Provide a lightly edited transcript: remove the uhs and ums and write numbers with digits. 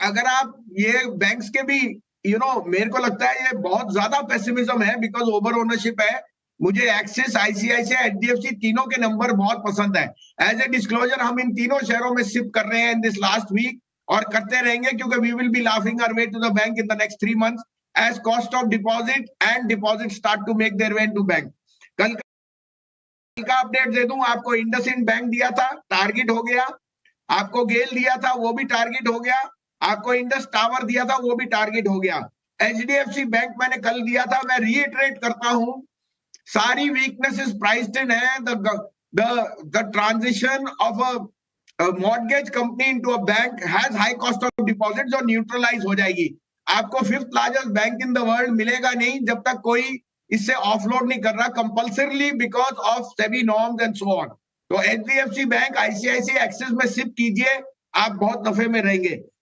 अगर आप ये बैंक्स के भी मेरे को लगता है ये बहुत ज्यादा पेसिमिज्म है, बिकॉज ओवर ओनरशिप है। मुझे एक्सिस, आईसीआईसीआई, एचडीएफसी तीनों के नंबर बहुत पसंद है। एज ए डिस्क्लोजर हम इन तीनों शेयरों में शिफ्ट कर रहे हैं इन दिस लास्ट वीक, और करते रहेंगे, क्योंकि we will be laughing our way to the bank in the next 3 months as cost of deposit and deposit start to make their way into bank. कल का update दे दूं आपको, IndusInd bank दिया था, टारगेट हो गया। आपको गेल दिया था, वो भी टारगेट हो गया। आपको इंडस टावर दिया था, वो भी टारगेट हो गया। एचडीएफसी बैंक मैंने कल दिया था। मैं रीइटरेट करता हूं, सारी वीकनेसेस प्राइस्ड इन है। The transition of a mortgage company into a bank has high cost of deposit, जो न्यूट्रलाइज हो जाएगी। आपको fifth largest bank in the world मिलेगा नहीं जब तक कोई इससे ऑफलोड नहीं कर रहा compulsorily, because of SEBI norms and so on. तो एचडीएफसी बैंक, आईसीआईसीआई, एक्सिस में शिफ्ट कीजिए, आप बहुत नफे में रहेंगे।